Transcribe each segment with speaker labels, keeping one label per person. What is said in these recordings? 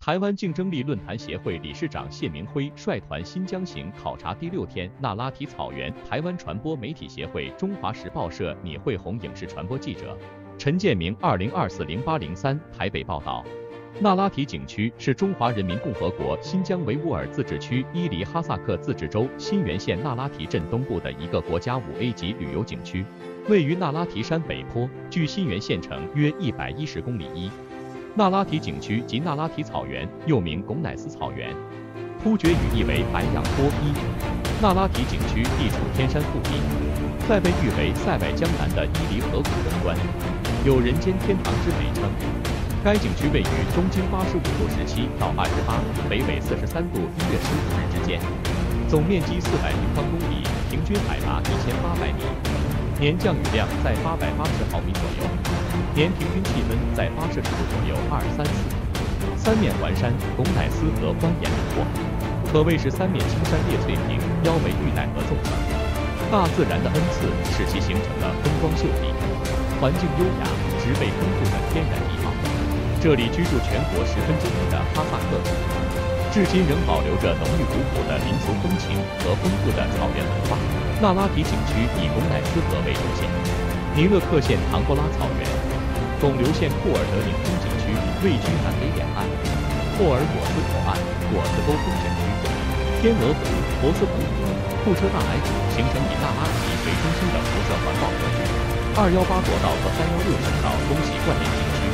Speaker 1: 台湾竞争力论坛协会理事长谢明辉率团新疆行考察第6天那拉提草原。台湾传播媒体协会中华时报社拟惠红影视传播记者陈建明2024-08-03台北报道。那拉提景区是中华人民共和国新疆维吾尔自治区伊犁哈萨克自治州新源县那拉提镇东部的一个国家5A 级旅游景区，位于那拉提山北坡，距新源县城约110公里。那拉提景区及那拉提草原，又名贡乃斯草原，突厥语意为白羊坡伊。那拉提景区地处天山腹地，在被誉为塞外江南的伊犁河谷东端，有人间天堂之美称。该景区位于东经85度17到28，北纬43度1月15日之间，总面积400平方公里，平均海拔1800米，年降雨量在880毫米左右，年平均气温在80度左右234。三面环山，贡乃斯河蜿蜒流过，可谓是三面青山列翠屏，腰围玉带河纵横。大自然的恩赐使其形成了风光秀丽、环境优雅、植被丰富的天然地貌。这里居住全国10分之一的哈萨克族，至今仍保留着浓郁古朴的民俗风情和丰富的草原文化。那拉提景区以贡乃斯河为中心，尼勒克县唐布拉草原、巩留县库尔德宁风景区位居南北两岸，霍尔果斯口岸、果子沟风景区、天鹅湖、博斯澎湖、库车大莱湖形成以那拉提为中心的辐射环抱格局。218国道和316省道东西贯连景区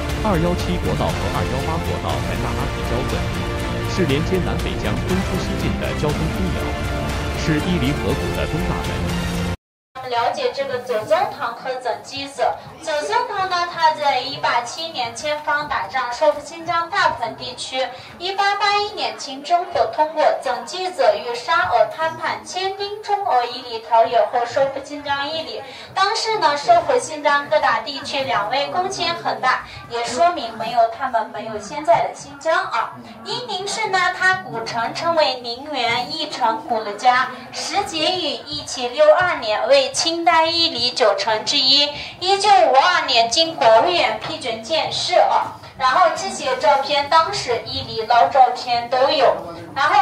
Speaker 1: ，217国道和218国道在那拉提交汇，是连接南北疆东出西进的交通枢纽，是伊犁河谷的东大门。
Speaker 2: 了解这个左宗棠和总机者。左宗棠呢，他在187年前方打仗，收复新疆大部分地区。1881年，清政府通过总机者与沙俄谈判，签订中俄伊犁条约后，收复新疆伊犁。当时呢，收复新疆各大地区两位贡献很大，也说明他们没有现在的新疆啊。伊宁市呢，它古城称为宁远，亦称古勒家，始建于1762年，为清代伊犁9城之一。1952年经国务院批准建设啊。然后这些照片，当时伊犁老照片都有。然后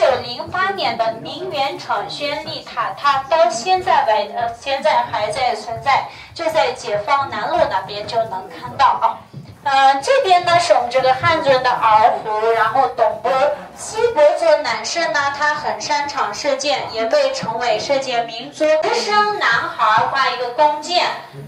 Speaker 2: 1908年的宁远城宣礼塔，它到现在还在存在，就在解放南路那边就能看到啊。这边呢是我们这个汉族人的儿湖，然后东部锡伯族男生呢，他很擅长射箭，也被称为射箭民族。直生男孩挂一个弓箭，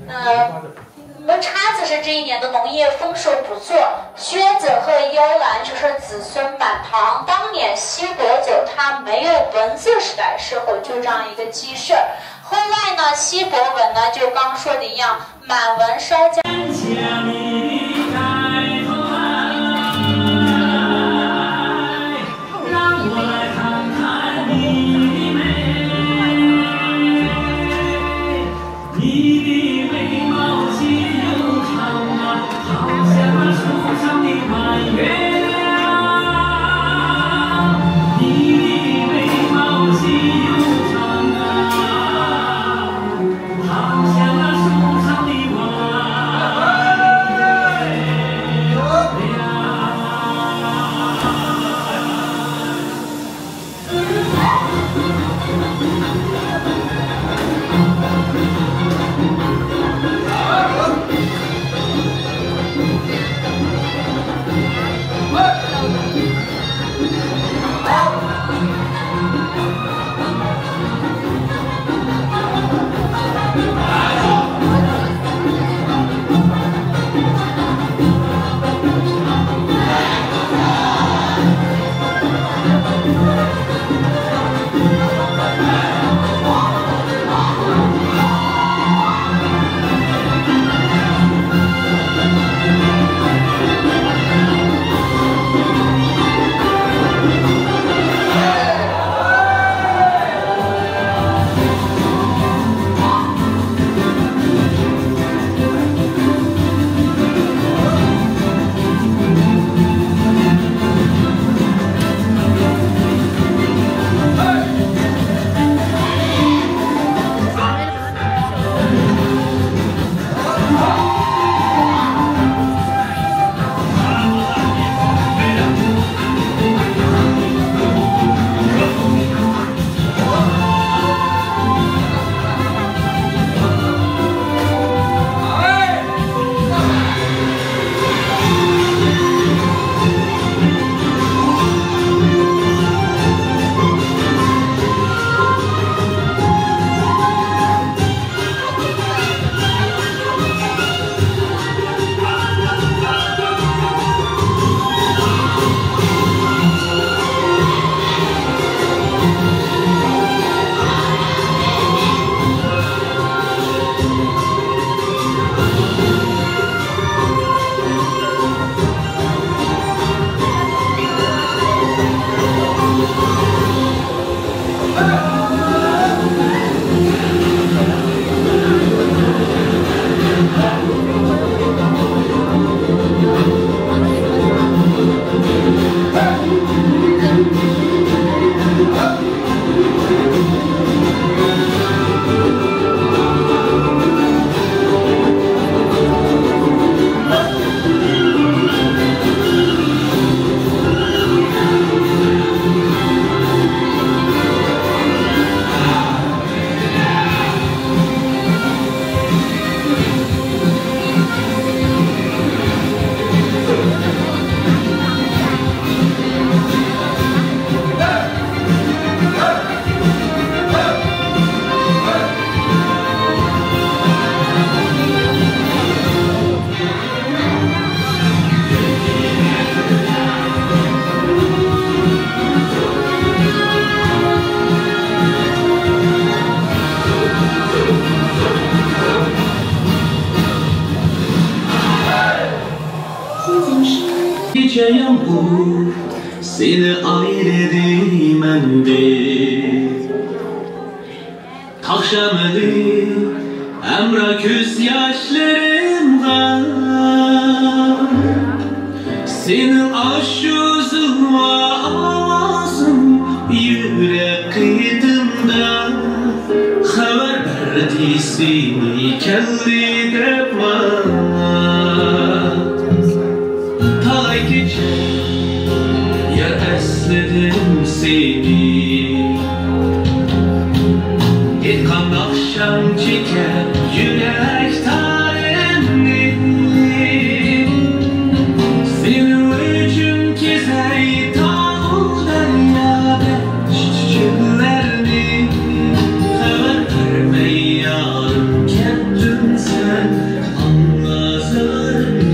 Speaker 2: 叉子是这一年的农业丰收不错，靴子和摇篮就是子孙满堂。当年锡伯族他没有文字时代时候就这样一个记事，后来呢锡伯文呢就刚说的一样，满文稍加。
Speaker 3: Seni ayledim endi Takşameli emra küs yaşlarımda Senin aşuzun ve avazın yürek kıydımda Haber verdi seni kelli depma Talay gece ya esledim seni Bir kan akşam çeker yürek tarihini Senin için kizey tağıldan ya çiçeklerini Haber verme yarım kendin sen anlasın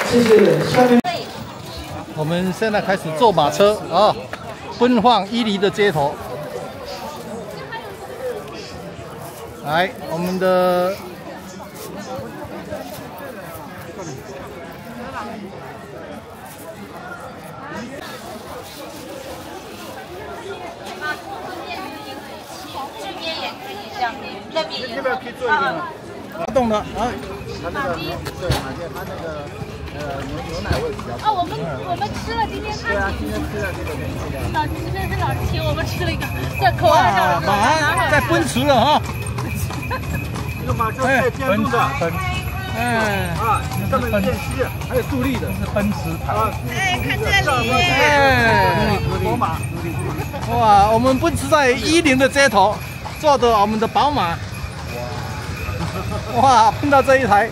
Speaker 4: 谢谢。下面
Speaker 5: 我们现在开始坐马车啊，奔放伊犁的街头。来，我们的
Speaker 2: 这边也可以这样，那边也
Speaker 5: 可以做一个滑动的啊。它那个对马街，它那个牛奶味比较重。
Speaker 6: 哦，我们吃了今天他。对啊，今天吃了这个东西的。老师这是老师请我们吃了一个，在口岸上。
Speaker 5: 马上在奔驰了哈。
Speaker 7: 这个马车带电动的。上面有电吸，还有助力的，
Speaker 5: 是奔驰牌。
Speaker 6: 哎，看这里。
Speaker 7: 宝马。
Speaker 5: 哇，我们奔驰在10的街头，坐着我们的宝马。哇，碰到这一台。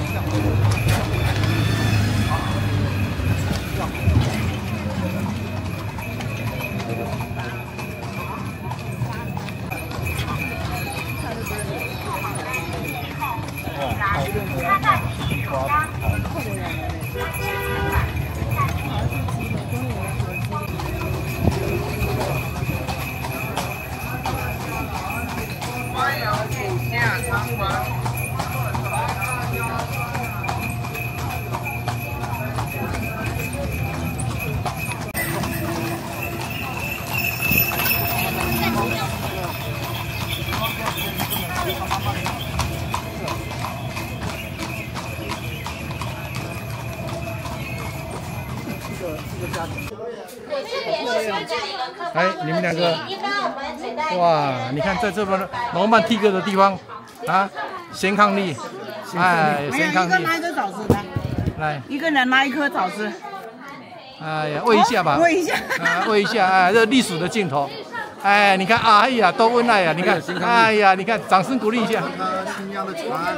Speaker 5: 哎，你们两个，哇！你看在这边罗曼蒂克的地方啊，贤伉俪，哎，贤伉俪。
Speaker 8: 拿一颗枣子的，
Speaker 5: 来，
Speaker 8: 一个人拿一颗枣子。
Speaker 5: 哎呀，喂一下吧，
Speaker 8: 喂一下，
Speaker 5: 啊，喂一下，哎，这历史的镜头。哎，你看，哎呀，多恩爱呀！你看，哎呀，你看，掌声鼓励一下。
Speaker 7: 新疆的船，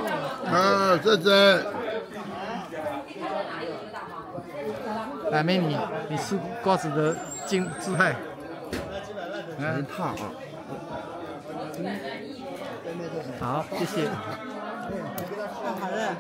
Speaker 7: 这。
Speaker 5: 来，美女，你吃瓜子的姿态。
Speaker 7: 很烫啊！
Speaker 5: 好，谢谢。
Speaker 8: 好了。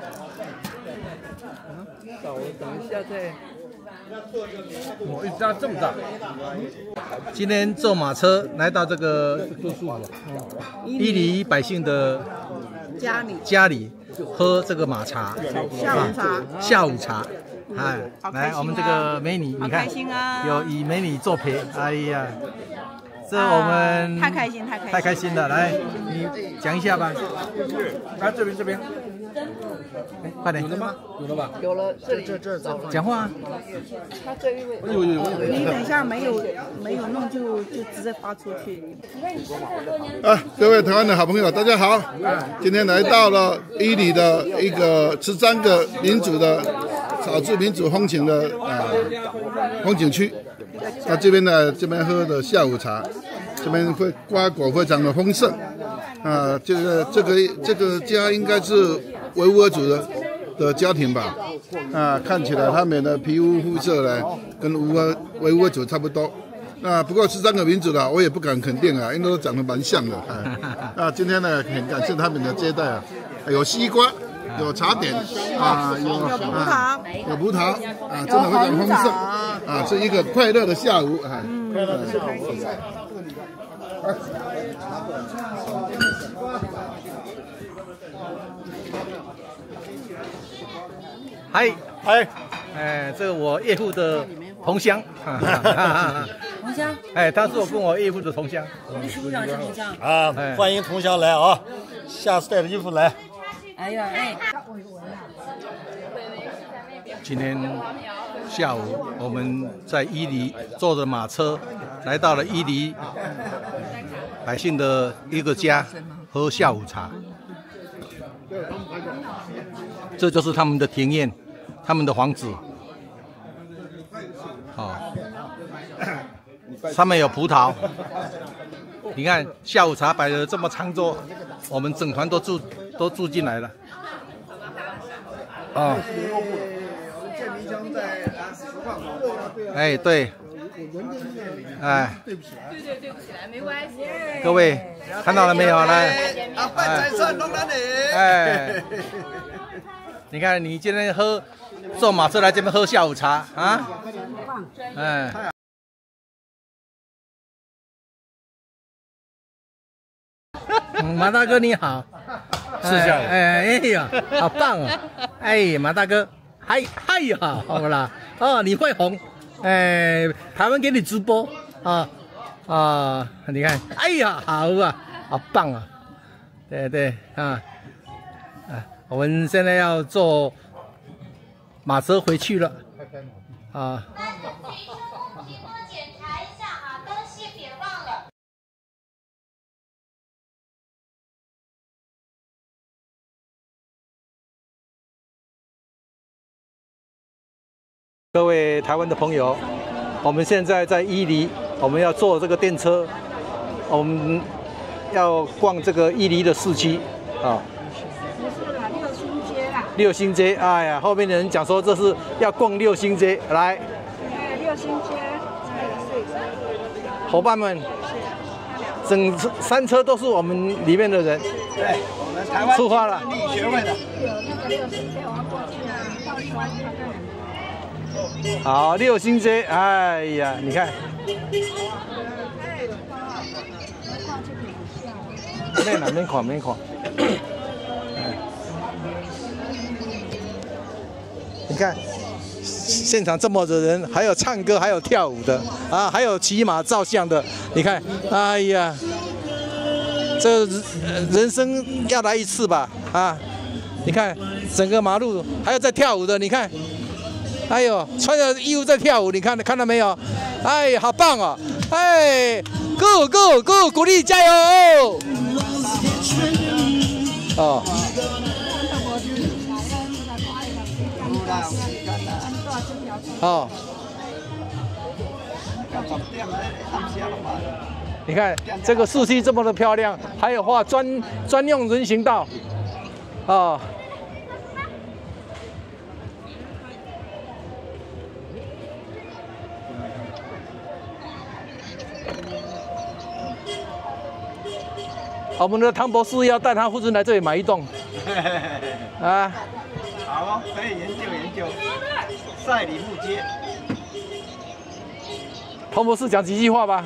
Speaker 7: 我等一下再。我一张这么大。
Speaker 5: 今天坐马车来到这个伊犁百姓的家里喝这个马茶，下午茶。哎，来，我们这个美女，你看，有以美女作陪，哎呀，这我们
Speaker 8: 太开心了，
Speaker 5: 来，你讲一下吧。
Speaker 7: 来这边，
Speaker 5: 哎，快点，
Speaker 7: 有了吗？有了吧？
Speaker 8: 有了，
Speaker 7: 这
Speaker 5: 讲话啊。
Speaker 8: 他这一位，
Speaker 7: 有，
Speaker 8: 你等一下没有弄就直接发出去。
Speaker 9: 各位台湾的好朋友，大家好！今天来到了伊犁的一个13个民族的少数民族风情的风景区。那这边喝的下午茶，这边瓜果非常的丰盛。这个家应该是维吾尔族的家庭吧？看起来他们的皮肤色呢跟维吾尔族差不多。不过13个民族的，我也不敢肯定啊，因为都长得蛮像的。今天呢，很感谢他们的接待啊，有西瓜，有茶点有葡萄真的非常丰盛是一个快乐的下午快乐的下午。
Speaker 5: 嗨，哎，这个我岳父的同乡，
Speaker 8: 同乡，
Speaker 5: 哎，他是跟我岳父的同乡。
Speaker 8: 你是不是同乡
Speaker 7: 啊？欢迎同乡来啊！下次带着衣服来。
Speaker 8: 哎呀，哎。
Speaker 5: 今天下午我们在伊犁坐着马车来到了伊犁百姓的一个家喝下午茶。这就是他们的庭院，他们的房子。上面有葡萄。你看下午茶摆的这么长桌，我们整团都住进来了。哎，对，哎，对不起来，没关系。各位看到了没有？来，
Speaker 7: 在算龙南里。
Speaker 5: 哎。 你看你今天坐马车来这边喝下午茶啊？哎。马大哥你好，
Speaker 7: 是这样。
Speaker 5: 哎呀，好棒哦！哎，马大哥，嗨呀，好啦，哦，你会红，哎，台湾给你直播啊，你看，哎呀，好啊，好棒啊！对啊，我们现在要坐马车回去了啊。各位台湾的朋友，我们现在在伊犁，我们要坐这个电车，我们要逛这个伊犁的市区啊。
Speaker 8: 不是啦，六星街啦。
Speaker 5: 六星街，哎呀，后面的人讲说这是要逛六星街，来。
Speaker 8: 六星街，
Speaker 5: 伙伴们，整3车都是我们里面的人。
Speaker 7: 对，我们台湾
Speaker 5: 出发了。
Speaker 7: 力学会的。
Speaker 8: 有那个六星街，我们过去啊，到另外一条站。
Speaker 5: 好，六星街，哎呀，你看，免看。你看，现场这么多人，还有唱歌，还有跳舞的啊，还有骑马照相的。你看，哎呀，这人生要来一次吧啊！你看整个马路，还有在跳舞的，你看。哎呦，穿着衣服在跳舞，你看到没有？哎，好棒哦！哎 ，Go， 鼓励加油！哦。哦。你看这个市区这么的漂亮，还有画专用人行道，哦。我们的汤博士要带他夫人来这里买一栋，啊，
Speaker 7: 好，可以研究。赛里木街，
Speaker 5: 汤博士讲几句话吧。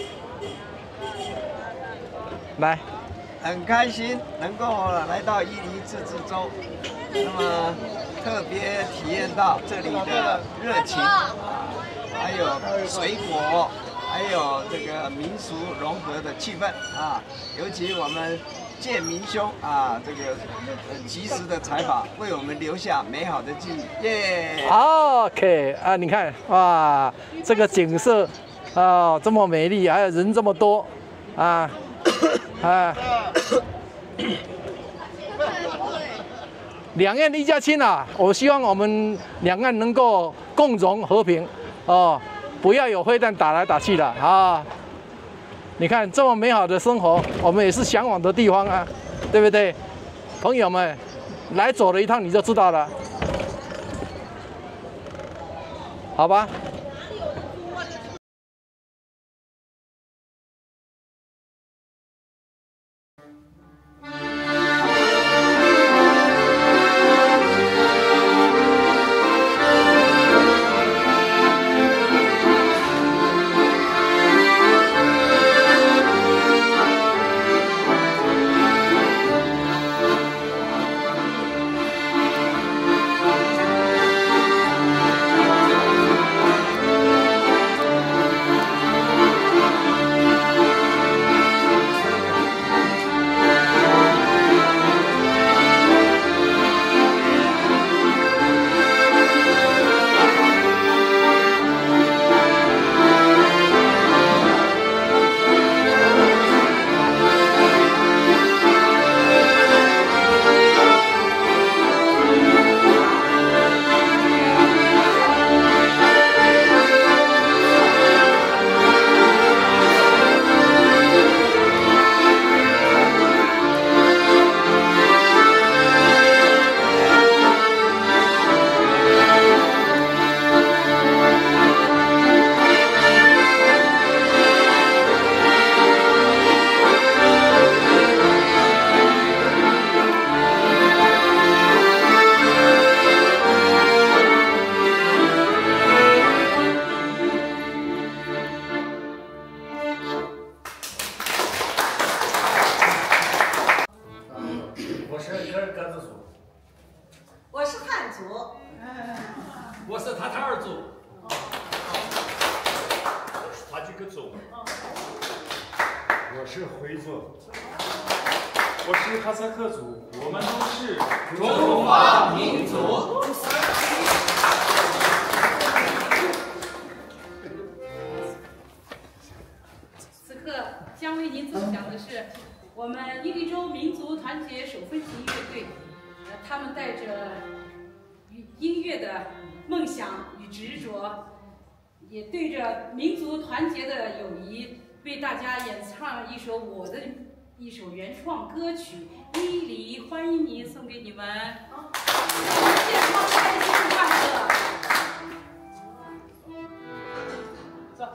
Speaker 5: 来，
Speaker 7: 很开心能够来到伊犁自治州，那么特别体验到这里的热情，还有水果。还有这个民俗融合的气氛啊，尤其我们建民兄啊，这个及时的采访，为我们留下美好的记忆，耶！
Speaker 5: OK 啊，你看哇，这个景色啊这么美丽，还有人这么多啊两岸一家亲啊！我希望我们两岸能够共荣和平哦。不要有飞弹打来打去的啊！你看这么美好的生活，我们也是向往的地方啊，对不对？朋友们，来走了一趟你就知道了，好吧？
Speaker 4: 我是汉族。
Speaker 10: 我是塔塔尔族。我是塔吉克族。
Speaker 11: 我是回族。我是哈萨克族。我们都是
Speaker 10: 中华民族。
Speaker 6: 此刻将为您奏响的是我们伊犁州民族团结手风琴乐队，他们带着音乐的梦想与执着，也对着民族团结的友谊，为大家演唱一首一首原创歌曲《伊犁》，欢迎您，送给你们，健康开心快乐。走。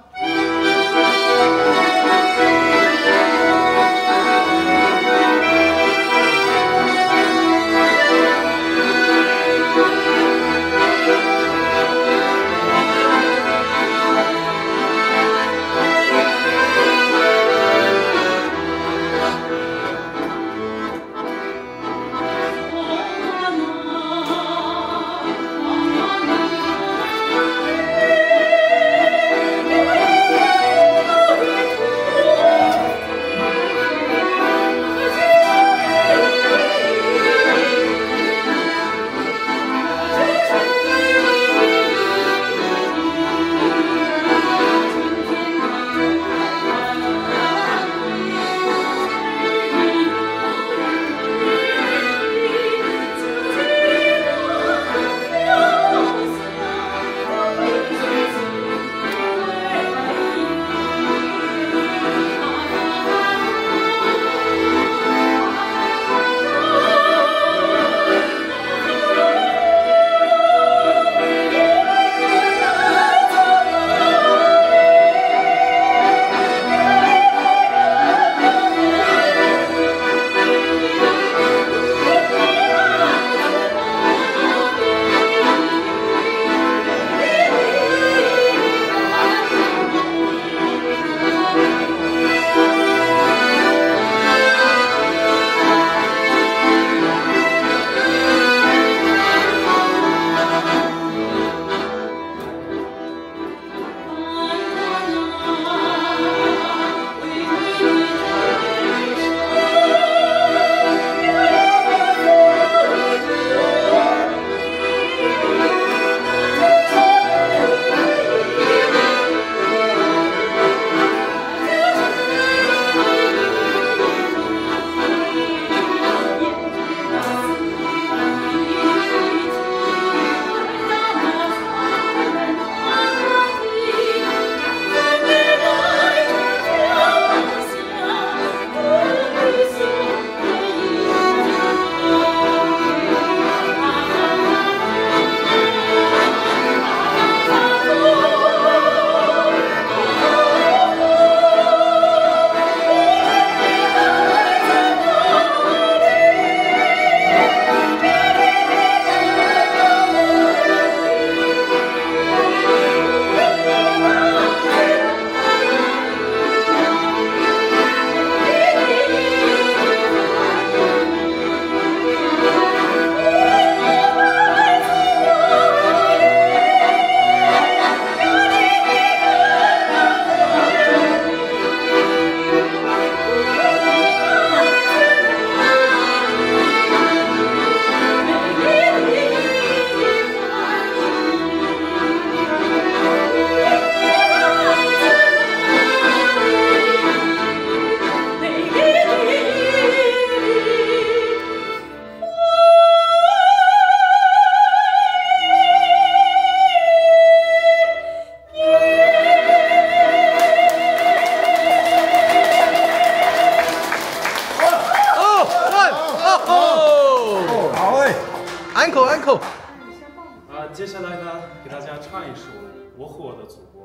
Speaker 5: uncle。
Speaker 11: 接下来呢，给大家唱一首《我和我的祖国》。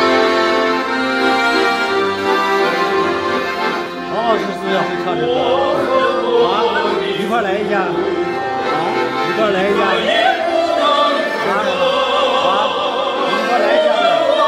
Speaker 10: 王老师是要会唱这个。
Speaker 4: 块来一下，一块来一下，一块来一下。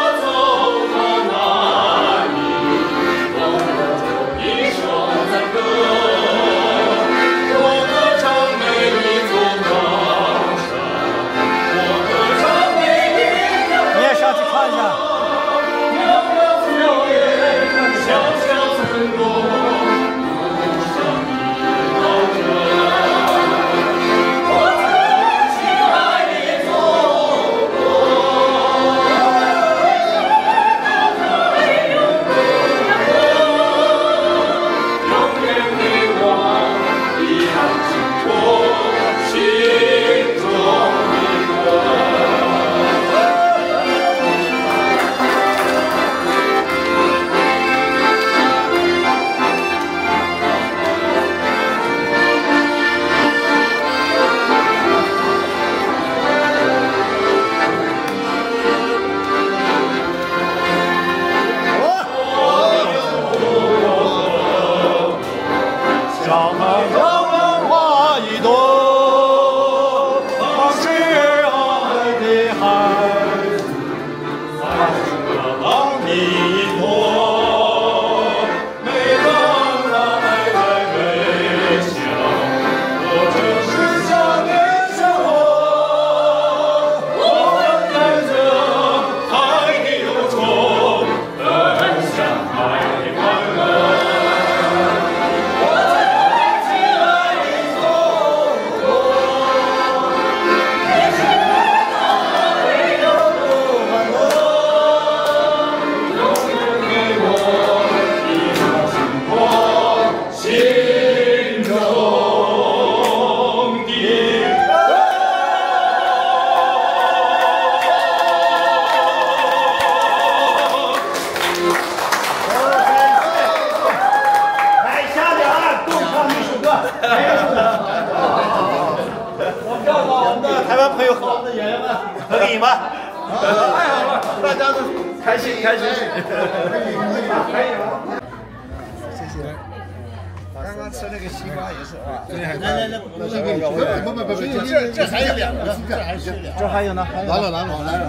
Speaker 4: 这还有呢，
Speaker 9: 来了，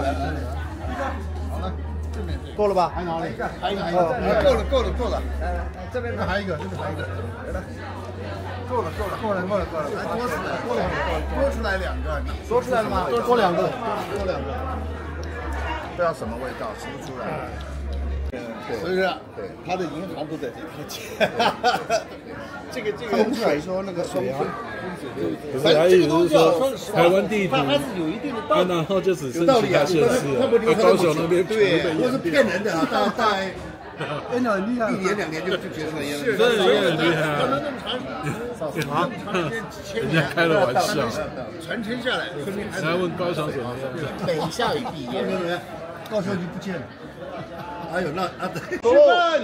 Speaker 4: 够了吧？
Speaker 9: 还哪里？还有，够了。这边还有一个，够了，多出来两个，
Speaker 4: 多出来了吗？多两个，
Speaker 9: 不知道什么味道，吃不出来。是不是？对，他的银行都在这条街。这个风水说那个双峰，
Speaker 12: 可是还有就是说台湾地图，然后就只剩其他县市了，高雄那边
Speaker 9: 对，都是骗人的啊，大概1年2年就结束了，
Speaker 12: 真的也很厉害啊！人家开了玩笑，
Speaker 9: 传承下来，
Speaker 12: 来问高雄怎么样？
Speaker 9: 每下雨必淹，高雄就不见了。还有那对，吃饭。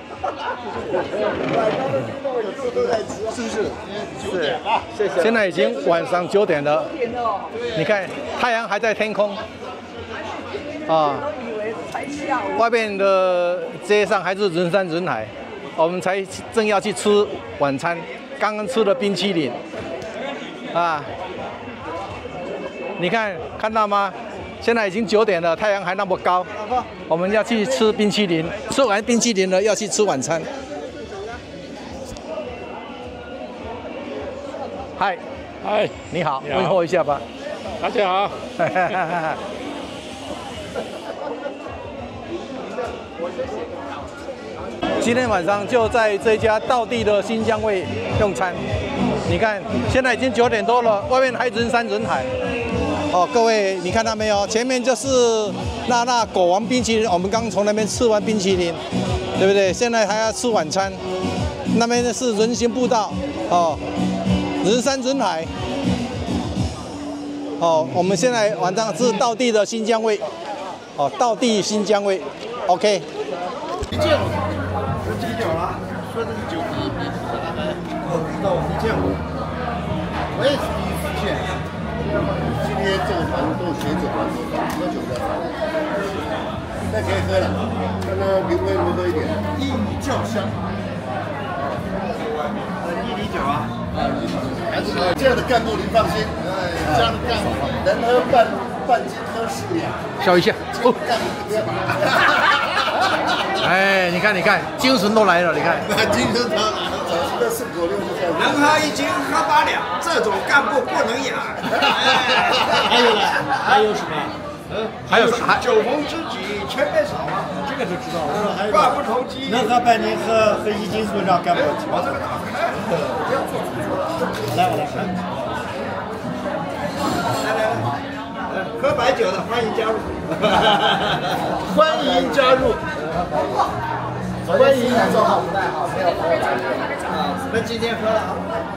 Speaker 9: 是不是？9点了，谢谢。
Speaker 5: 现在已经晚上9点了，你看太阳还在天空，啊，外面的街上还是人山人海，我们才正要去吃晚餐，刚刚吃了冰淇淋，啊，你看到吗？现在已经9点了，太阳还那么高，我们要去吃冰淇淋。吃完冰淇淋了，要去吃晚餐。嗨，你好，问候一下吧。
Speaker 12: 大家好。
Speaker 5: 今天晚上就在这家道地的新疆味用餐。你看，现在已经9点多了，外面还人山人海。哦，各位，你看到没有？前面就是那果王冰淇淋，我们刚从那边吃完冰淇淋，对不对？现在还要吃晚餐，那边是人行步道，哦，人山人海。哦，我们现在晚上是道地的新疆味，哦，道地新疆味 ，OK。
Speaker 9: 没见过，我记久了，说的是9第一名，我不知道，我没见过，我也是第一次见。今天这个团都是学者团，喝酒的，现在可以喝了，看看评委如何一点。伊米酱香，伊犁酒啊，还这样的干部您放心，这样的干部人喝半斤喝4两。
Speaker 5: 笑一下。哦。哎，你看，精神都来了，你看。
Speaker 9: 精神都来了，早期的496就这样。
Speaker 7: 能喝1斤喝8两，这种干部不能养。
Speaker 4: 还有呢？还有什么？
Speaker 5: 还有
Speaker 7: 酒逢知己千杯少啊，
Speaker 4: 这个就知道了。
Speaker 7: 话不投机。
Speaker 4: 能喝半斤，喝1斤会让干部。
Speaker 7: 我这个打开。
Speaker 4: 来，
Speaker 7: 喝白酒的欢迎加入。
Speaker 4: 欢迎加入。欢迎做好不太好，没有。
Speaker 7: 我们今天喝了啊。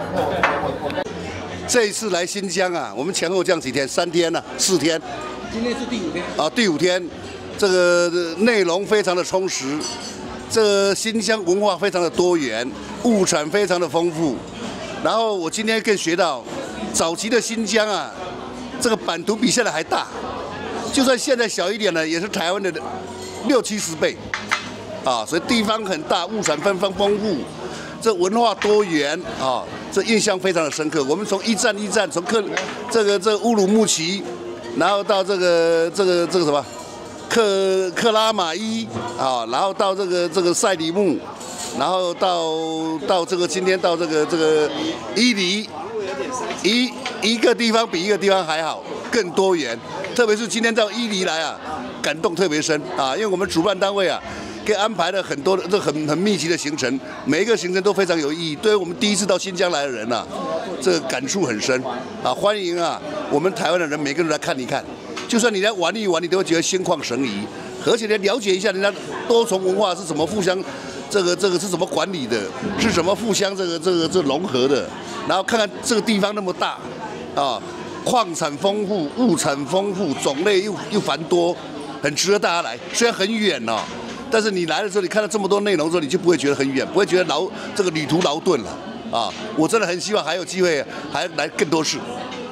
Speaker 9: 这一次来新疆啊，我们前后这样几天，3天呢，4天。
Speaker 5: 今天是第5天。
Speaker 9: 啊，第5天，这个内容非常的充实，这新疆文化非常的多元，物产非常的丰富。然后我今天更学到，早期的新疆啊，这个版图比现在还大，就算现在小一点呢，也是台湾的60-70倍，啊，所以地方很大，物产丰富，这文化多元啊，这印象非常的深刻。我们从一站，从这乌鲁木齐，然后到这个什么克拉玛依啊，然后到这个赛里木。然后到这个今天到这个伊犁，一个地方比一个地方还好，更多元。特别是今天到伊犁来啊，感动特别深啊，因为我们主办单位啊，给安排了很多的很密集的行程，每一个行程都非常有意义。对于我们第一次到新疆来的人啊，这个感触很深啊。欢迎啊，我们台湾的人每个人来看一看，就算你来玩一玩，你都会觉得心旷神怡，而且了解一下人家多重文化是怎么互相。这个是怎么管理的？是怎么互相这融合的？然后看看这个地方那么大，啊，矿产丰富，物产丰富，种类又繁多，很值得大家来。虽然很远哦，但是你来的时候，你看到这么多内容之后，你就不会觉得很远，不会觉得这个旅途劳顿了啊！我真的很希望还有机会还来更多次。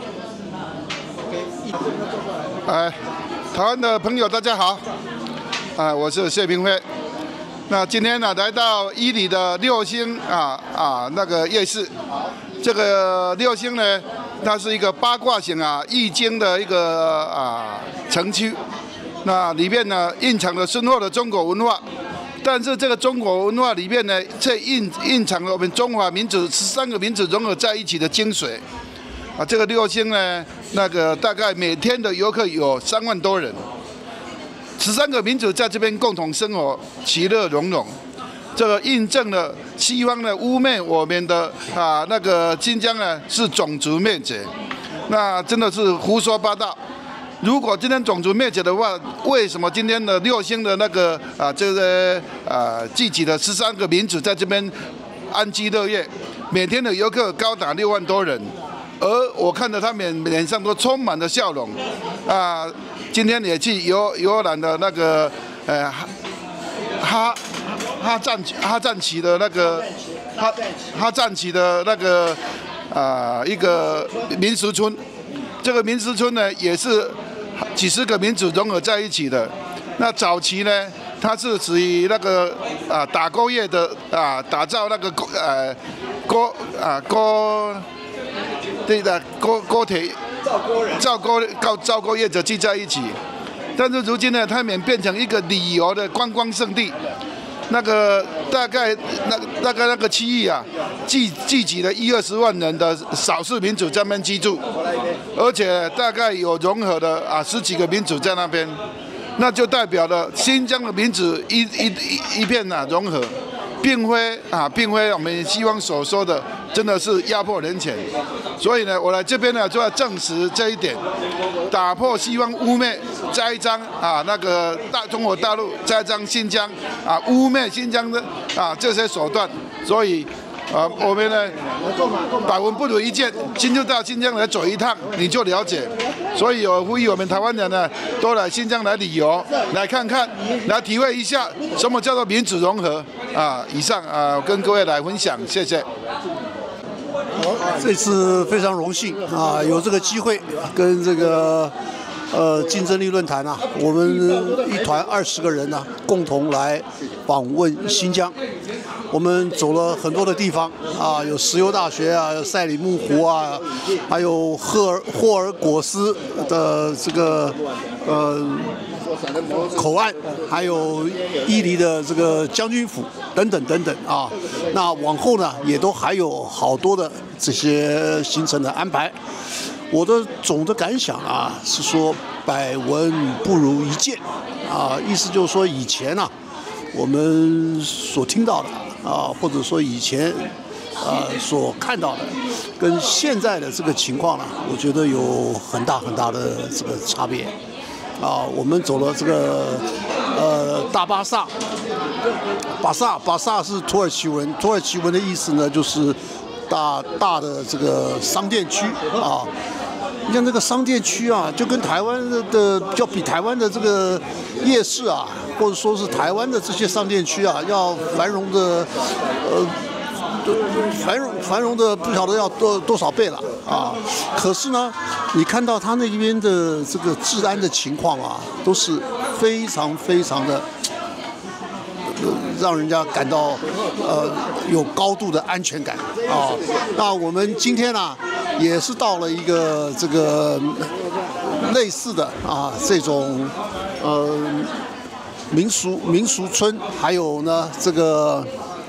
Speaker 9: 台湾的朋友大家好，我是谢平辉。那今天呢，来到伊犁的6星那个夜市。这个6星呢，它是一个八卦型易经的一个城区。那里面呢，蕴藏了深厚的中国文化。但是这个中国文化里面呢，这蕴藏了我们中华民族13个民族融合在一起的精髓。这个6星呢，那个大概每天的游客有3万多人。13个民族在这边共同生活，其乐融融，这个印证了西方的污蔑我们的那个新疆呢是种族灭绝，那真的是胡说八道。如果今天种族灭绝的话，为什么今天的6星的那个这个聚集的13个民族在这边安居乐业，每天的游客高达6万多人，而我看到他们脸上都充满了笑容今天也去游览的那个哈赞旗的那个哈赞旗的那个一个民俗村，这个民俗村呢也是几十个民族融合在一起的。那早期呢，它是属于那个打工业的打造那个锅铁。造锅业者聚在一起，但是如今呢，他们变成一个旅游的观光胜地。那个大概那个区域聚集了20-20万人的少数民族在那边居住，而且大概有融合的10几个民族在那边，那就代表了新疆的民族一片融合。并非我们西方所说的真的是压迫人权，所以呢，我来这边呢就要证实这一点，打破西方污蔑、栽赃那个中国大陆栽赃新疆污蔑新疆的这些手段，所以我们呢百闻不如一见，亲自到新疆来走一趟，你就了解。所以我呼吁我们台湾人呢，都来新疆来旅游，来看看，来体会一下什么叫做民主融合以上跟各位来分享，谢谢。
Speaker 13: 这次非常荣幸有这个机会跟这个竞争力论坛我们一团20个人共同来访问新疆。 我们走了很多的地方啊，有石油大学啊，有赛里木湖啊，还有霍尔果斯的这个口岸，还有伊犁的这个将军府等等等等啊。那往后呢，也都还有好多的这些行程的安排。我的总的感想啊，是说百闻不如一见啊，意思就是说以前啊，我们所听到的啊，或者说以前所看到的，跟现在的这个情况呢，我觉得有很大很大的这个差别啊。我们走了这个大巴萨，巴萨是土耳其文，土耳其文的意思呢就是大的这个商店区啊。你像这个商店区啊，就跟台湾的要比台湾的这个夜市啊，或者说是台湾的这些商店区啊，要繁荣的繁荣的不晓得要多少倍了啊！可是呢，你看到他那边的这个治安的情况啊，都是非常非常的。让人家感到有高度的安全感啊。那我们今天呢，也是到了一个这个类似的啊这种民俗村，还有呢这个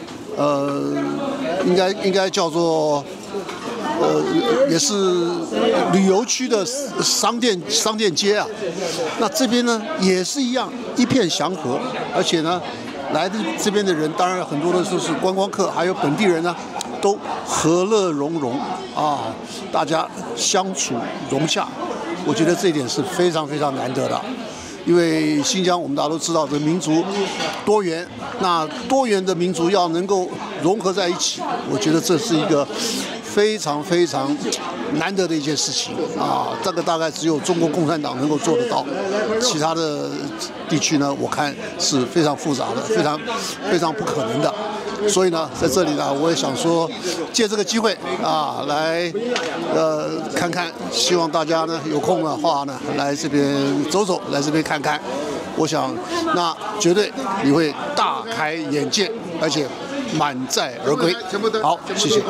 Speaker 13: 应该叫做也是旅游区的商店街啊。那这边呢也是一样，一片祥和，而且呢。来的这边的人，当然很多的都是观光客，还有本地人呢，都和乐融融啊，大家相处融洽，我觉得这一点是非常非常难得的。因为新疆我们大家都知道，这民族多元，那多元的民族要能够融合在一起，我觉得这是一个非常非常难得的一件事情啊！这个大概只有中国共产党能够做得到，其他的地区呢，我看是非常复杂的，非常非常不可能的。所以呢，在这里呢，我也想说，借这个机会啊，来看看，希望大家呢有空的话呢，来这边走走，来这边看看。我想，那绝对你会大开眼界，而且满载而归。好，谢谢。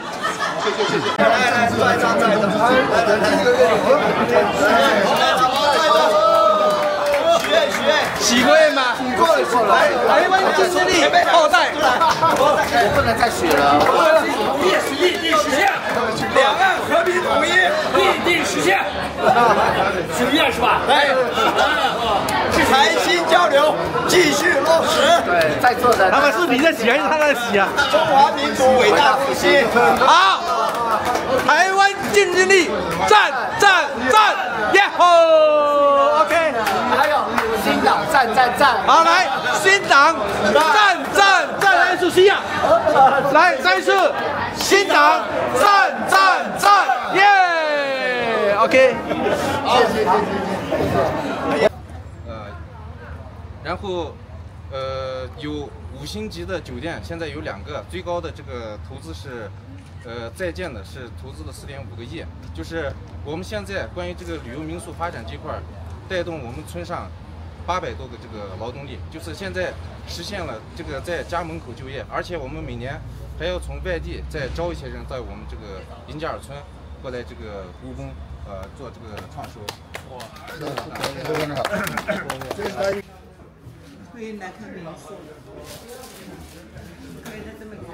Speaker 5: 许过愿吗？许过来，台湾政治力后代。
Speaker 4: 我不能再许了。
Speaker 10: 立定实现，两岸和平统一立定实现。许愿是吧？哎，
Speaker 7: 台新交流继续落实。
Speaker 4: 对，在座的
Speaker 5: 他们是你在洗还是他在洗啊？
Speaker 7: 中华民族伟大复兴。
Speaker 5: 好，台湾竞争力赞赞赞，耶吼 ！OK，
Speaker 4: 还有新党赞赞赞。
Speaker 5: 好，来新党赞赞赞，来一次西亚，来再一次新党赞赞赞，耶 ！OK，
Speaker 4: 谢谢。
Speaker 14: 然后有5星级的酒店，现在有2个，最高的这个投资是在建的是投资了4.5个亿。就是我们现在关于这个旅游民宿发展这块，带动我们村上800多个这个劳动力，就是现在实现了这个在家门口就业，而且我们每年还要从外地再招一些人在我们这个林加尔村过来这个务工做这个创收。哇，
Speaker 9: 非常好。
Speaker 8: 可以来看民宿，可以在这边看。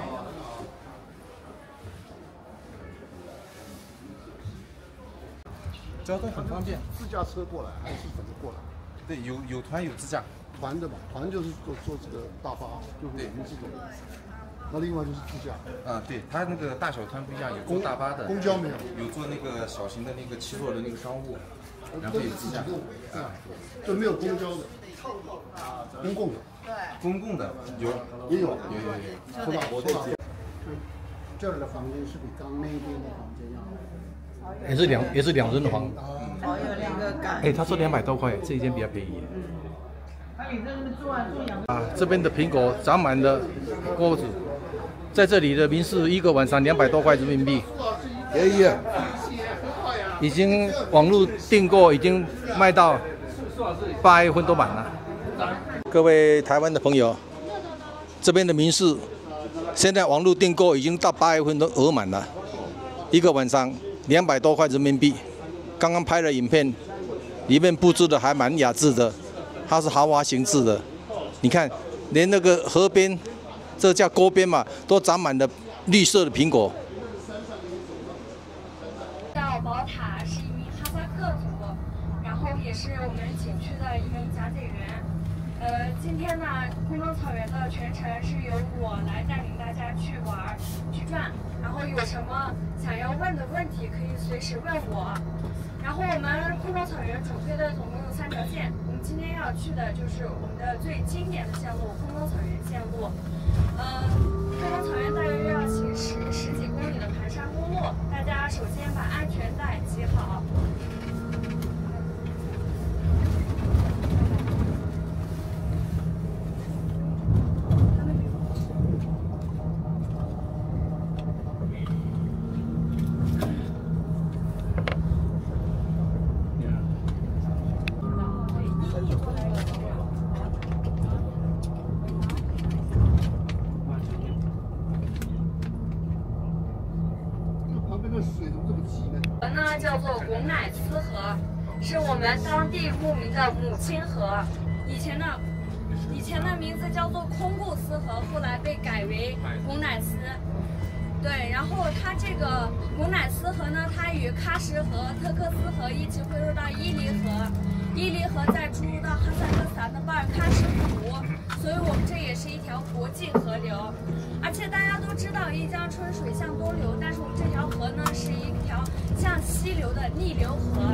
Speaker 14: 交通很方便，
Speaker 13: 自驾车过来还是怎么过来？
Speaker 14: 对，有团有自驾。
Speaker 13: 团的嘛，团就是坐这个大巴，就是我们这种。那另外就是自驾。
Speaker 14: 对，它那个大小团不一样，有坐大巴的，
Speaker 13: 公交没有，
Speaker 14: 有坐那个小型的那个7座的那个商务，然后有自驾。
Speaker 13: 就没有公交的。公共的，
Speaker 14: 公共的有，
Speaker 13: 也有，
Speaker 14: 有，
Speaker 13: 是吧？这儿的房间是比刚那边的房间要好，
Speaker 5: 也是2人房。
Speaker 8: 哦，有2个港。
Speaker 5: 他说200多块，这一间比较便宜。这边的苹果长满了锅子，在这里的民宿1个晚上200多块人民币，
Speaker 9: 便宜。
Speaker 5: 已经网络订购已经卖到8月份都满了。各位台湾的朋友，这边的民宿现在网络订购已经到8月份都额满了，一个晚上200多块人民币。刚刚拍了影片，里面布置的还蛮雅致的，它是豪华形制的。你看，连那个河边，这叫沟边嘛，都长满了绿色的苹果。
Speaker 15: 叫宝塔，是一名哈萨克族，然后也是我们景区的一名讲解员。今天呢，空中草原的全程是由我来带领大家去玩、去转，然后有什么想要问的问题可以随时问我。然后我们空中草原主推的总共有3条线，我们今天要去的就是我们的最经典的线路——空中草原线路。空中草原大约要行十几公里的盘山公路，大家首先把安全带系好。呢叫做拱乃斯河，是我们当地牧民的母亲河。以前的名字叫做空固斯河，后来被改为拱乃斯。对，然后它这个拱乃斯河呢，它与喀什河、特克斯河一起汇入到伊犁河，伊犁河再注入到哈萨克斯坦的巴尔喀什湖，所以我们这也是一条国际河流。而且大家都知道一江春水向东流，但是我们这条河呢是一条向西流的逆流河。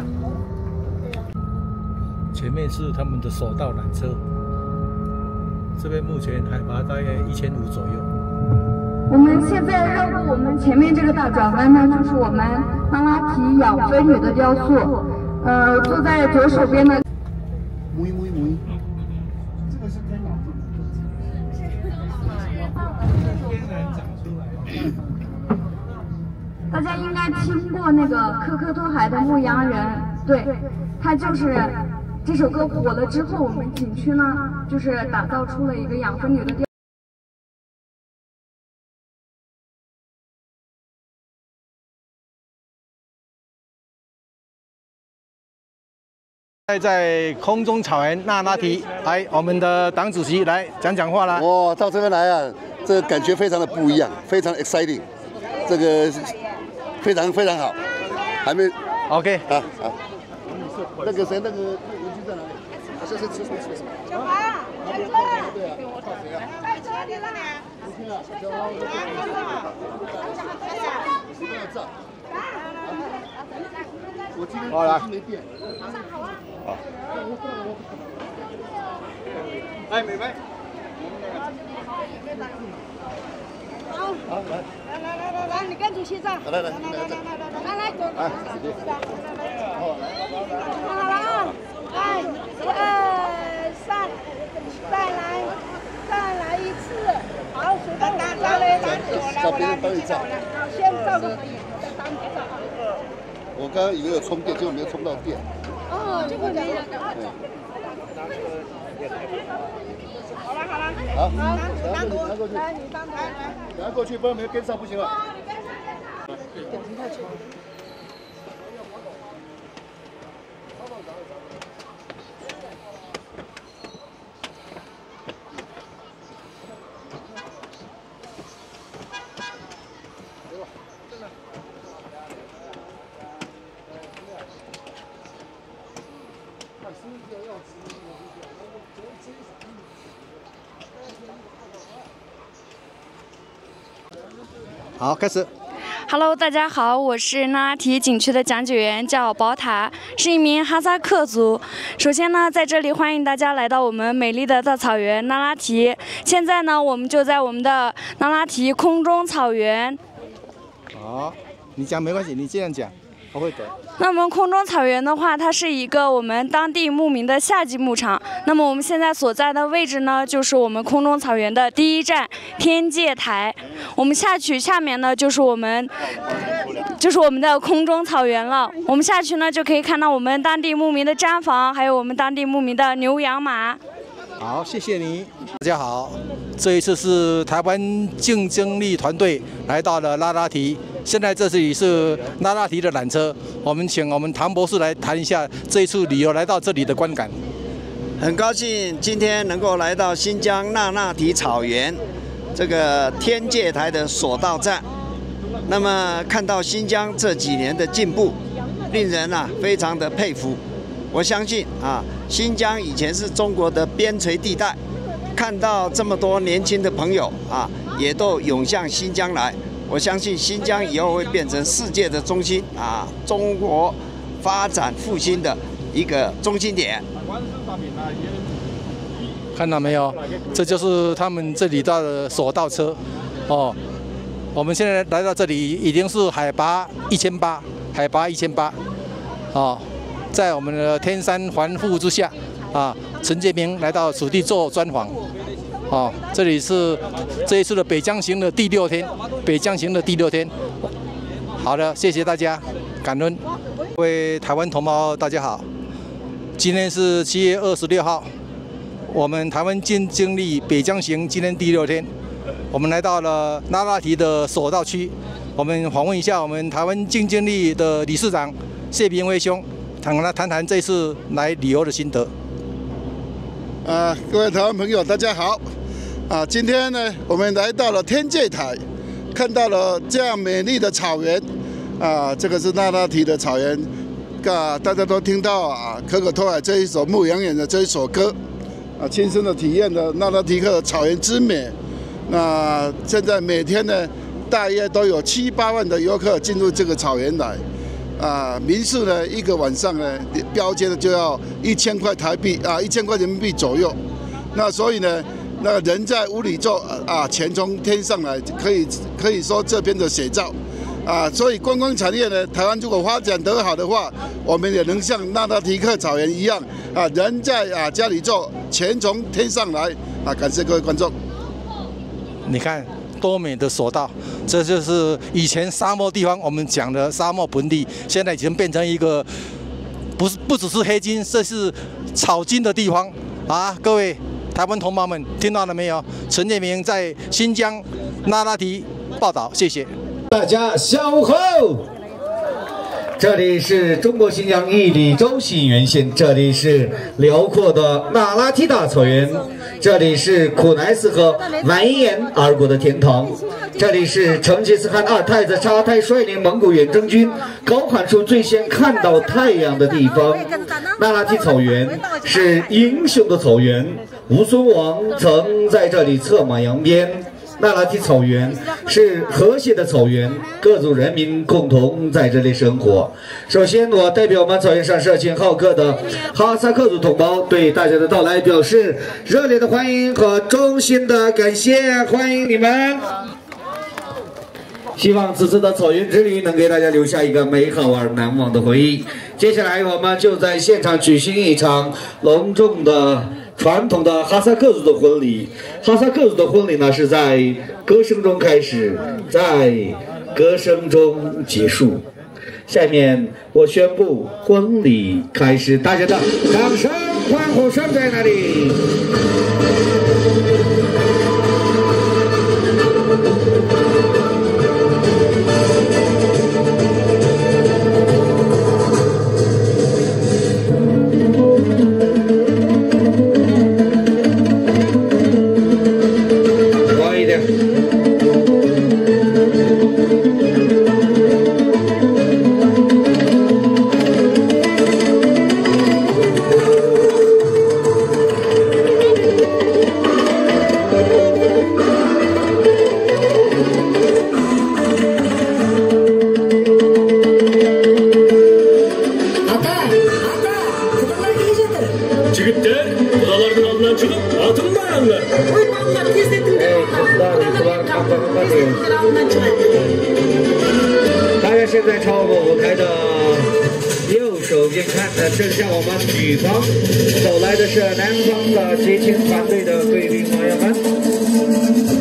Speaker 5: 前面是他们的手道缆车，这边目前海拔大约1500左右。
Speaker 15: 我们现在绕过我们前面这个大转弯呢，就是我们那拉提养蜂女的雕塑。坐在左手边的。
Speaker 4: 这个是天然
Speaker 15: 大家应该听过那个科克托海的牧羊人，对，他就是这首歌火了之后，我们景区呢就是打造出了一个养蜂女的雕塑。
Speaker 5: 在空中草原那拉提，来我们的党主席来讲话啦。
Speaker 13: 哇，到这边来啊，这个感觉非常的不一样，非常 exciting， 这个非常非常好。还没
Speaker 5: OK
Speaker 13: 好。那个谁，那个文具在哪里？是吃什么？小华，对啊，靠谁啊？在这里了呢。不听啊，小华，我今天没电。好。哎，美美。好，来，你跟主席站。来，走。哎，好了啊！来，1、2、3，再来一次。好，手动，来，找别人帮你照。好，先照个合影，再帮你照。我刚刚以为有充电，结果没有充到电。哦，这个没有。好了。好，拿过去。来，你当台来。拿过去，不然没有跟上不行了。点评太长。
Speaker 5: 好，开始。
Speaker 15: Hello， 大家好，我是那拉提景区的讲解员，叫宝塔，是一名哈萨克族。首先呢，在这里欢迎大家来到我们美丽的大草原那拉提。现在呢，我们就在我们的那拉提空中草原。
Speaker 5: 好，你讲没关系，你这样讲，我会的。
Speaker 15: 那么空中草原的话，它是一个我们当地牧民的夏季牧场。那么我们现在所在的位置呢，就是我们空中草原的第一站天界台。我们下面呢就是我们的空中草原了。我们下去呢就可以看到我们当地牧民的毡房，还有我们当地牧民的牛羊马。
Speaker 5: 好，谢谢你。大家好，这一次是台湾竞争力团队来到了那拉提，现在这里是那拉提的缆车，我们请我们唐博士来谈一下这一次旅游来到这里的观感。
Speaker 7: 很高兴今天能够来到新疆那拉提草原这个天界台的索道站，那么看到新疆这几年的进步，令人非常的佩服。我相信新疆以前是中国的边陲地带，看到这么多年轻的朋友也都涌向新疆来。我相信新疆以后会变成世界的中心中国发展复兴的一个中心点。
Speaker 5: 看到没有？这就是他们这里的索道车哦。我们现在来到这里已经是海拔1800，哦。在我们的天山环护之下，陈建明来到此地做专访。这里是这一次的北疆行的第6天，好的，谢谢大家，感恩。各位台湾同胞，大家好，今天是7月26号，我们台湾竞争力北疆行今天第6天，我们来到了那拉提的索道区，我们访问一下我们台湾竞争力的理事长谢明辉兄。跟他谈谈这次来旅游的心得。
Speaker 9: 各位台湾朋友，大家好。今天呢，我们来到了天界台，看到了这样美丽的草原。这个是那拉提的草原。大家都听到可可托海这一首牧羊人的这一首歌，亲身的体验了那拉提克的草原之美。那现在每天呢，大约都有7、8万的游客进入这个草原来。民宿呢，一个晚上呢，标间就要1000块台币，1000块人民币左右。那所以呢，那人在屋里做钱从天上来，可以说这边的写照。所以观光产业呢，台湾如果发展得好的话，我们也能像那拉提克草原一样，人在家里做，钱从天上来。感谢各位观众。
Speaker 5: 你看。多美的索道，这就是以前沙漠地方我们讲的沙漠盆地，现在已经变成一个不只是黑金，这是草金的地方各位台湾同胞们听到了没有？陈建明在新疆那拉提报道，谢谢
Speaker 16: 大家。小午好，这里是中国新疆伊犁州新源县，这里是辽阔的那拉提大草原。这里是苦乃斯河蜿蜒而过的天堂，这里是成吉思汗2太子察泰率领蒙古远征军高喊出最先看到太阳的地方。那拉提草原是英雄的草原，吴孙王曾在这里策马扬鞭。那拉提草原是和谐的草原，各族人民共同在这里生活。首先，我代表我们草原上热情好客的哈萨克族同胞，对大家的到来表示热烈的欢迎和衷心的感谢，欢迎你们！希望此次的草原之旅能给大家留下一个美好而难忘的回忆。接下来，我们就在现场举行一场隆重的传统的哈萨克族的婚礼。哈萨克族的婚礼呢，是在歌声中开始，在歌声中结束。下面我宣布婚礼开始，大家的掌声、欢呼声在哪里？大家现在朝我舞台的右手边看，正向我们女方走来的是南方的接亲团队的贵宾朋友们。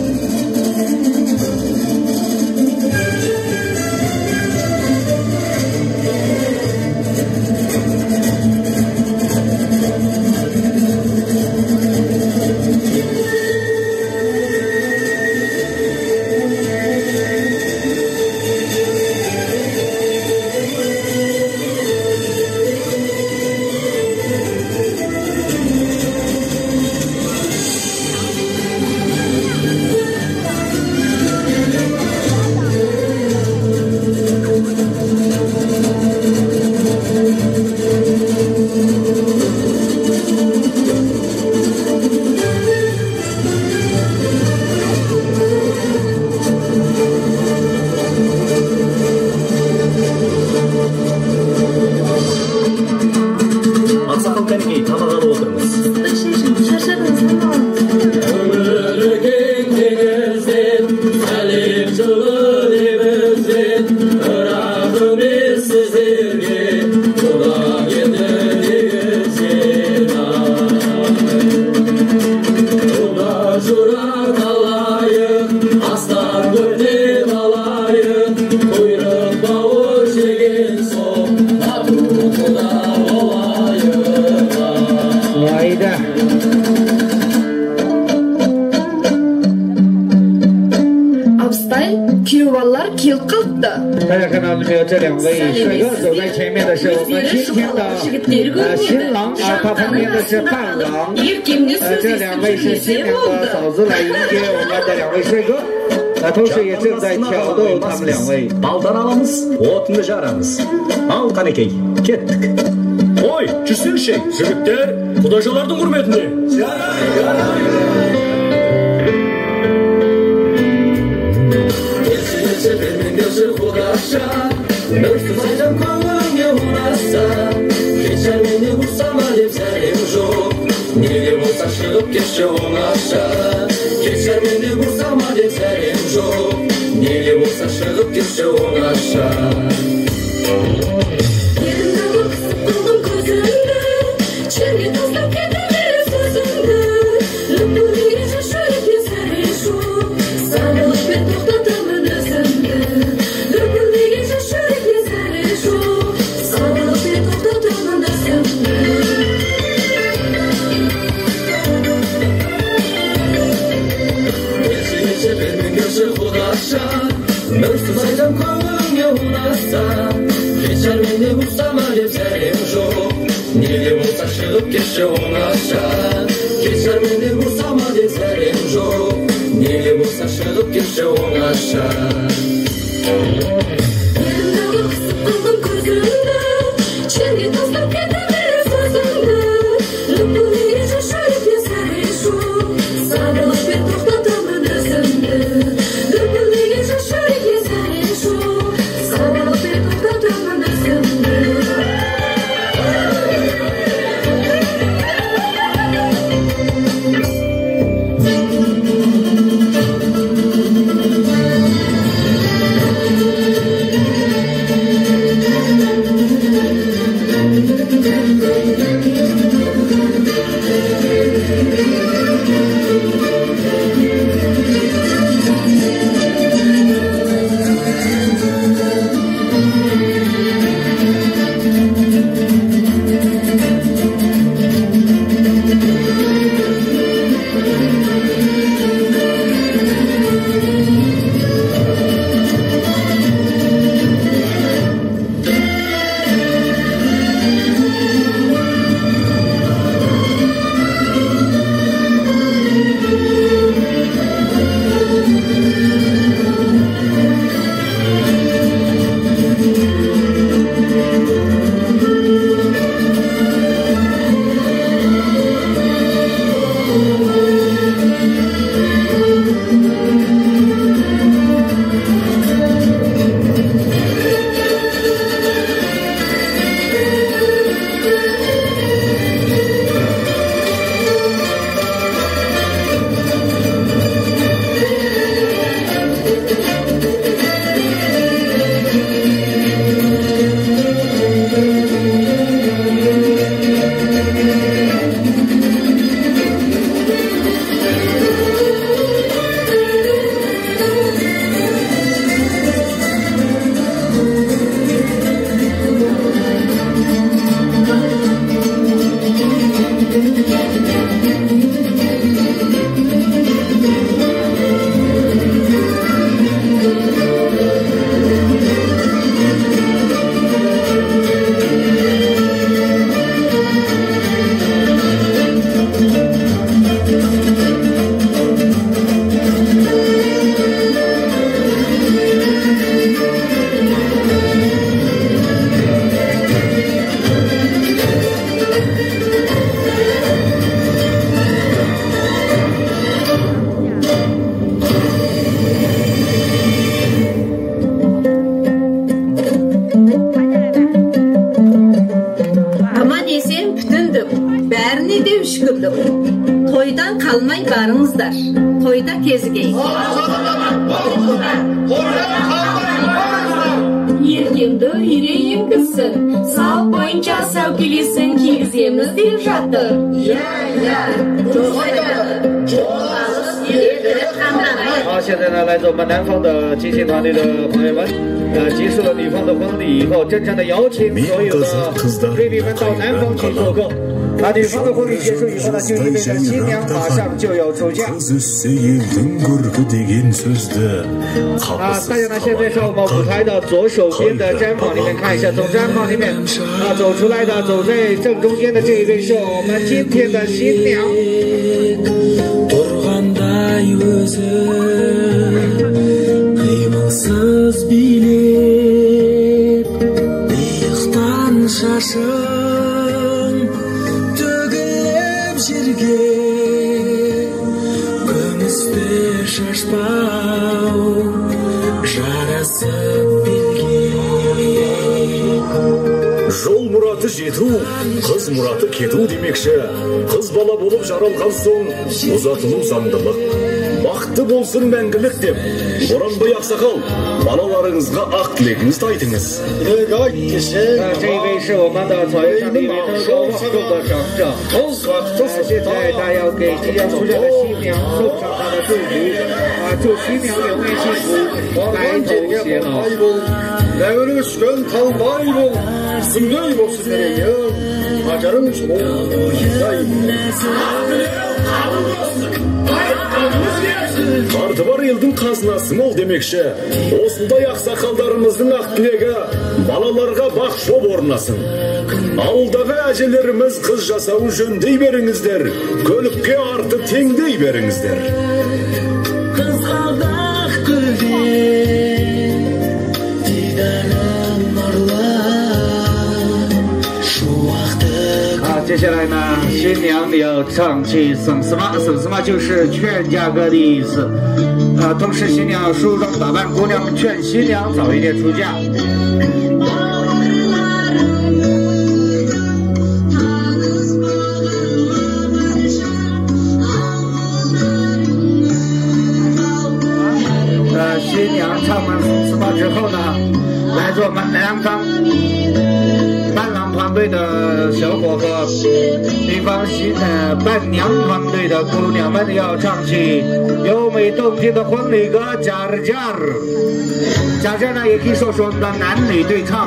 Speaker 16: 看到没有？这两位帅哥走在前面的是我们今天的新郎啊，他旁边的是伴郎。这两位是新娘的嫂子来迎接我们的两位帅哥。同时也正在挑逗他们两位。
Speaker 17: Baldan alamız, otunu jararız. Al tenekey, kettik. Oy, cüsün şey, jübükler, kudaşalardan hürmetini. Geçi benim gözü kudaşa, nörsüz aycan koyun yavunasa. Geçer beni vursam alep zerim yok, neyim olsa şılıp geçe onaşa. Geçer beni vursam alep zerim yok, neyim olsa şılıp geçe onaşa. Yerimde bakıp buldum gözümde, çevre tozlak kederleri sözümde. Lütfü gece şöyle keser şu, sarılıp ve toplatamın özümde. Lütfü gece şöyle keser şu, sarılıp ve toplatamın özümde. Geçi benim gözü kudaşa, nörsüz aycan koyun yavunasa. Geçer beni vursam alep zerim yok, neyim olsa şılıp geçe onaşa. Geçer beni vursam alep zerim yok, neyim olsa şılıp geçe onaşa. Yerimde bakıp buldum gözümde, çevre tozlak kederleri sözümde. Lütfü gece şöyle keser şu, sarılıp ve toplatamın özümde. Lütfü gece şöyle keser şu, sarılıp ve toplatamın özümde. Toydan kalmay barыңыздар. Toyda tezgeyin. Еркемді үйрейін кісін, сал бойынша сәукелесін кигіземіз деп жатыр.
Speaker 16: 好，现在呢，来自我们南方的亲戚团队的朋友们，结束了女方的婚礼以后，真正的邀请所有的贵宾们到南方去做客。 那女方的婚礼结束以后呢，就意味着新娘马上就要出嫁。大家呢，现在在我们舞台的左手边的毡房里面看一下，从毡房里面走出来的，走在正中间的这一位是我们今天的新娘。
Speaker 18: Жол мұраты жету, қыз мұраты кету демекші. Қыз бала болып жаралған соң, ұзатылу заңдылық. Бақытты болсын мәңгілік деп, Боранбай ақсақал, балаларыңызға ақ тілегіңізді айтыңыз.
Speaker 16: 这一位是我们的草原上的一位德高望重的长者。现在他要给即将出嫁的新娘送上他的祝福，祝新娘永远幸福，白头偕老。
Speaker 4: 내가 시간 다 많이 보고 승리의 모습들이요 아자는 주고
Speaker 18: Қарты бар елдің қазынасы мол демекші. Осындай ақсақалдарымыздың ақ тілегі балаларға бақ шоп орнасын. Ауылдағы әжелеріміз қыз жасауын жөндей беріңіздер, көлікке арты теңдей беріңіздер.
Speaker 3: Қызғалдақ гүлден дидарың нұрлы шуақты
Speaker 16: 接下来呢，新娘要唱起省司马，省司马就是劝嫁歌的意思。同时新娘要梳妆打扮，姑娘们劝新娘早一点出嫁。新娘唱完省司马之后呢，来自我们南方伴郎团队的小伙和女方伴娘团队的姑娘们要唱起优美动听的婚礼歌《加尔加尔》。加尔呢，也可以说是我们的男女对唱。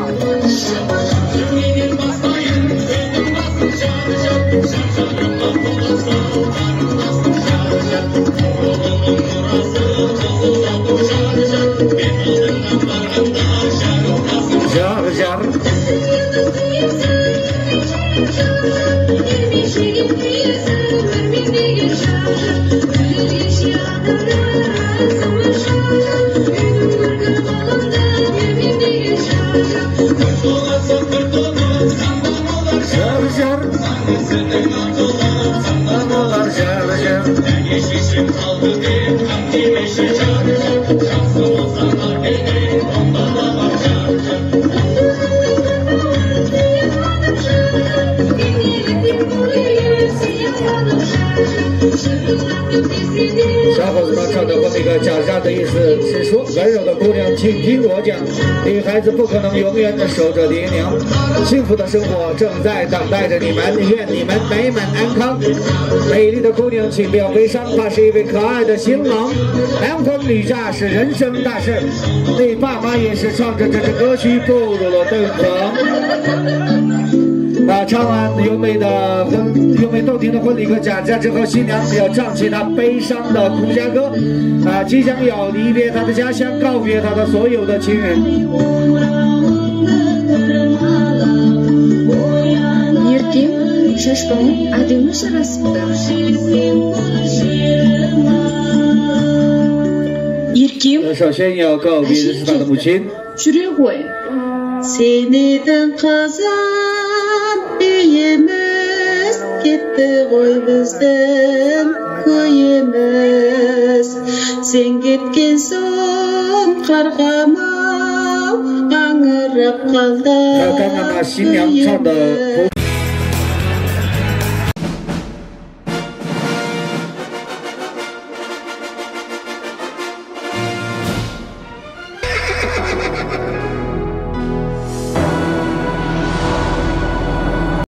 Speaker 16: 加尔加尔。 小伙子们唱的那个假象的意思是说，温柔的姑娘，请听我讲，女孩子不可能永远的守着爹娘，幸福的生活正在等待着你们，愿你们美满安康。美丽的姑娘，请不要悲伤，他是一位可爱的新郎。男婚女嫁是人生大事，你爸妈也是唱着这支歌曲步入了洞房。 唱完优美动听的婚礼歌《假嫁》之后，新娘要唱起她悲伤的苦嫁歌，即将要离别她的家乡，告别她的所有的亲人。
Speaker 19: ертең шашбауым әдемі жарасыпты. ертең
Speaker 16: 首先要告别的是她的母亲。
Speaker 19: жүре ғой. Сенедің қызын үйіміз, кетті ғой біздің көйіміз. Сен кеткен соң қарғамау аңырап қалды.